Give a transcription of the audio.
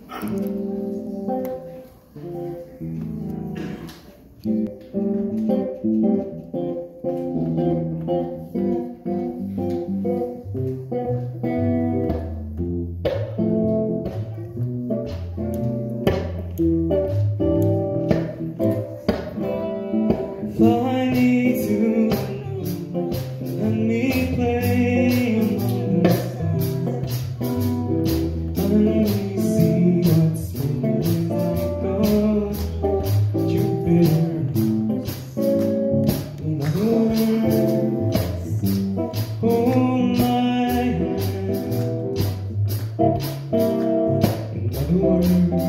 All I need to know, let me play among the stars. Let me see what's moving like gold. Jupiter in other words, hold my hand. In other words,